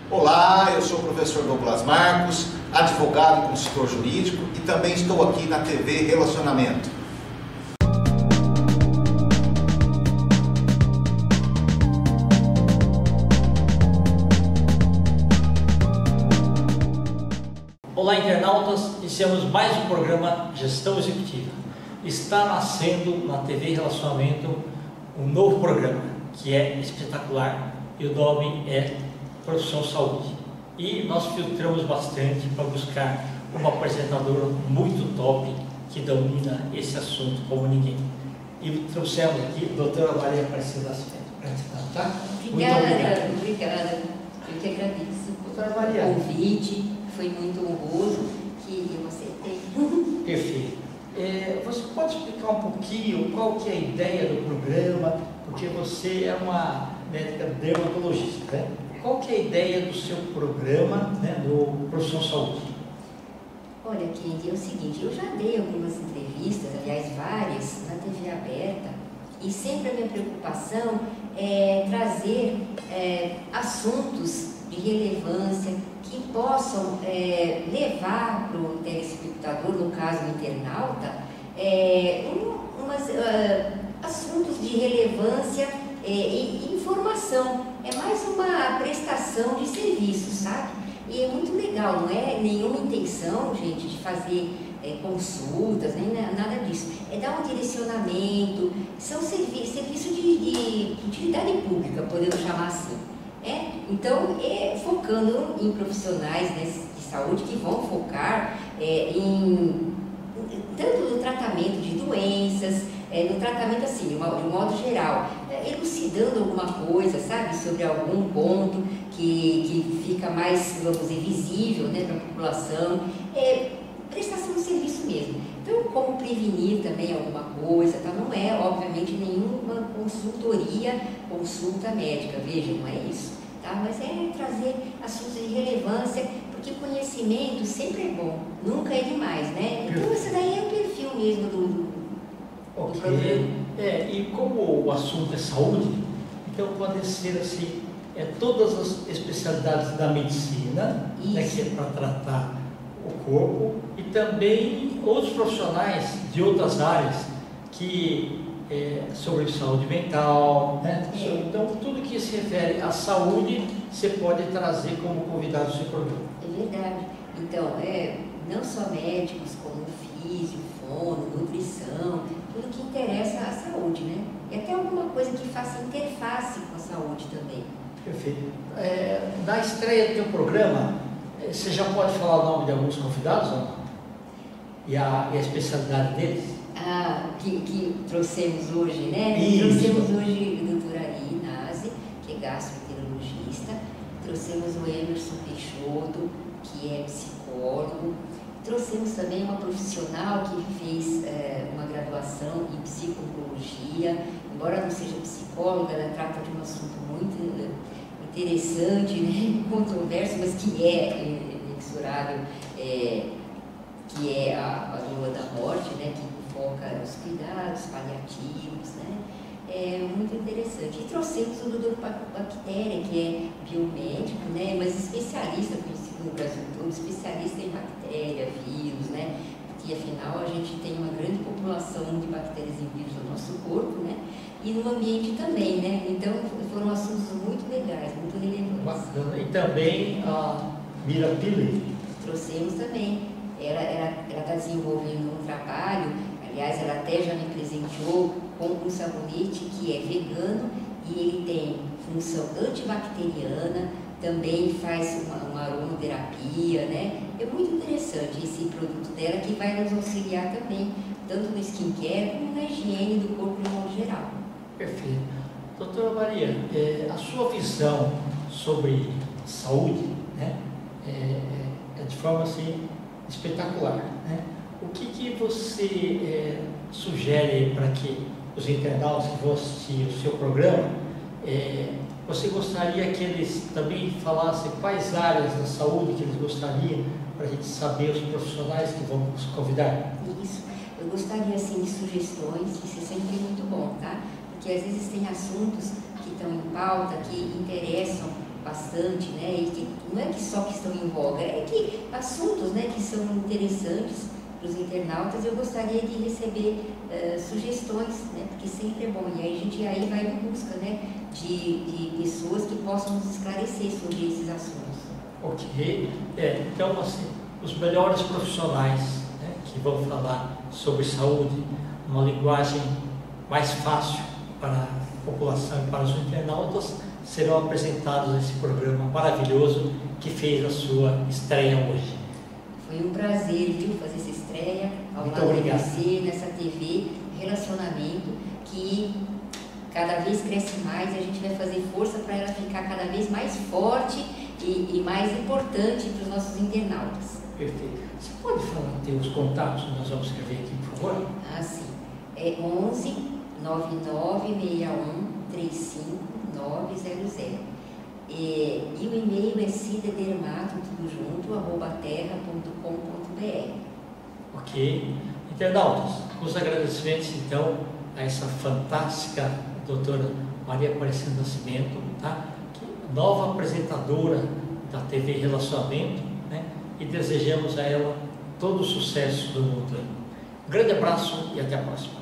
Olá, eu sou o professor Douglas Marcos, advogado e consultor jurídico e também estou aqui na TV Relacionamento. Olá, internautas, iniciamos mais um programa Gestão Executiva. Está nascendo na TV Relacionamento um novo programa que é espetacular e o nome é Profissão Saúde. E nós filtramos bastante para buscar uma apresentadora muito top que domina esse assunto como ninguém. E trouxemos aqui a doutora Maria Aparecida Nascimento. Tá? Obrigada. Eu que agradeço Doutora Maria. O convite. Foi muito honroso que eu aceitei. Perfeito. Você pode explicar um pouquinho qual que é a ideia do programa? Porque você é uma médica dermatologista, né? Qual que é a ideia do seu programa, né, do Profissão Saúde? Olha, Kendi, é o seguinte, eu já dei algumas entrevistas, aliás, várias, na TV aberta, e sempre a minha preocupação é trazer assuntos de relevância que possam levar para o telespectador, no caso do internauta, assuntos de relevância e informação. É mais uma prestação de serviço, sabe? E é muito legal, não é nenhuma intenção, gente, de fazer consultas, nem nada disso. É dar um direcionamento, são serviços de utilidade pública, podemos chamar assim. Então, focando em profissionais de saúde que vão focar tanto no tratamento de doenças, no tratamento assim, de um modo geral, elucidando alguma coisa, sabe, sobre algum ponto que fica mais, vamos dizer, visível, né, para a população, prestação de serviço mesmo. Então, como prevenir também alguma coisa, tá? Não é, obviamente, nenhuma consulta médica, veja, não é isso, tá? Mas é trazer assuntos de relevância, porque conhecimento sempre é bom, nunca é demais, né? Então, esse daí é o perfil mesmo do programa. E como o assunto é saúde, então pode ser assim, todas as especialidades da medicina, né, que é para tratar o corpo, e também outros profissionais de outras áreas que sobre saúde mental, né? Então tudo que se refere à saúde você pode trazer como convidado do seu programa. É verdade. Então, não só médicos, como físio, fono, nutrição, tudo que interessa à saúde, né? E até alguma coisa que faça interface com a saúde também. Perfeito. Na estreia do teu programa, você já pode falar o nome de alguns convidados ou não? E a especialidade deles? Que trouxemos hoje, né? Isso. Trouxemos hoje a doutora Inase, que é gastroenterologista, trouxemos o Emerson Peixoto, que é psicólogo, trouxemos também uma profissional que fez uma graduação em psicologia, embora não seja psicóloga, ela trata de um assunto muito interessante, né? Controverso, mas que é inexorável, que é a doula da morte, né? Que foca nos cuidados paliativos, né? É muito interessante. E trouxemos o Dr. Bactéria, que é biomédico, né? Mas especialista, conhecido no Brasil todo, especialista em bactéria, vírus, né? Porque afinal a gente tem uma grande população de bactérias e vírus no nosso corpo, né? E no ambiente também, né? Então foram assuntos muito legais, muito relevantes. Bacana. E também a Mira Pille. Trouxemos também. Ela está desenvolvendo um trabalho, aliás, ela até já me presenteou com um sabonete que é vegano e ele tem função antibacteriana, também faz uma aromaterapia, né? É muito interessante esse produto dela que vai nos auxiliar também, tanto no skincare como na higiene do corpo de modo geral. Perfeito. Doutora Maria, a sua visão sobre saúde, né, é de forma assim espetacular, né? O que você sugere para que os internautas que vão assistir o seu programa, você gostaria que eles também falassem quais áreas da saúde que eles gostariam, para a gente saber os profissionais que vão nos convidar? Isso. Eu gostaria, assim, de sugestões, isso é sempre muito bom, tá? Porque às vezes tem assuntos que estão em pauta, que interessam bastante, né? E que não é que só que estão em voga, é que assuntos, né, que são interessantes para os internautas. Eu gostaria de receber sugestões, né? Porque sempre é bom. E aí a gente aí vai em busca, né, de pessoas que possam nos esclarecer sobre esses assuntos. Ok. Então, assim, os melhores profissionais, né, que vão falar sobre saúde, uma linguagem mais fácil para a população e para os internautas, serão apresentados nesse programa maravilhoso que fez a sua estreia hoje. Foi um prazer, viu, fazer essa estreia ao Muito lado obrigado. de você, nessa TV Relacionamento, que cada vez cresce mais, e a gente vai fazer força para ela ficar cada vez mais forte e mais importante para os nossos internautas. Perfeito. Você pode falar, ter os contatos que nós vamos escrever aqui, por favor? Ah, sim. É 11 9961 35900. E o e-mail é cidedermato, tudo junto, @terra.com.br. Ok. Internautas, os agradecimentos, então, a essa fantástica doutora Maria Aparecida Nascimento, tá? Nova apresentadora da TV Relacionamento, né? E desejamos a ela todo o sucesso do mundo. Um grande abraço e até a próxima.